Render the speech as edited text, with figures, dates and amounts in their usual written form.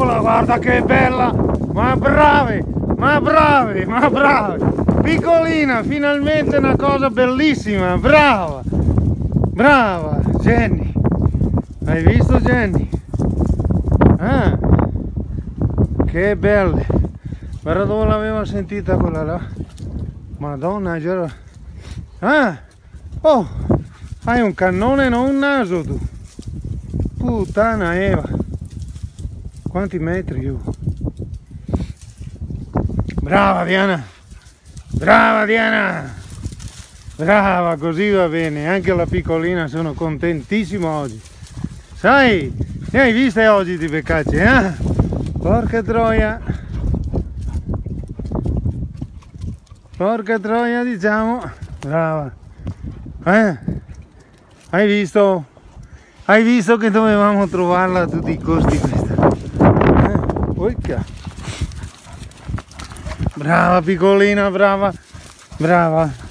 Eccola, guarda che bella! Ma bravi, ma bravi, ma bravi! Piccolina, finalmente una cosa bellissima, brava! Brava, Jenny! Hai visto, Jenny? Ah, che belle! Guarda dove l'aveva sentita quella là. Madonna, già. Ah! Oh! Hai un cannone, non un naso tu! Puttana Eva! Quanti metri io? Brava Diana! Brava Diana! Brava, così va bene. Anche la piccolina, sono contentissimo oggi. Sai, ne hai viste oggi di peccacce, eh? Porca troia! Porca troia, diciamo. Brava. Hai visto? Hai visto che dovevamo trovarla a tutti i costi questa? Brava piccolina, brava. Brava.